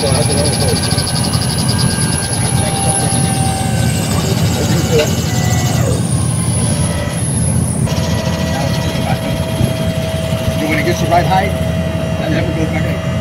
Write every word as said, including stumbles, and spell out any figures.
So that's another boat. When it gets the right height, that never goes back in.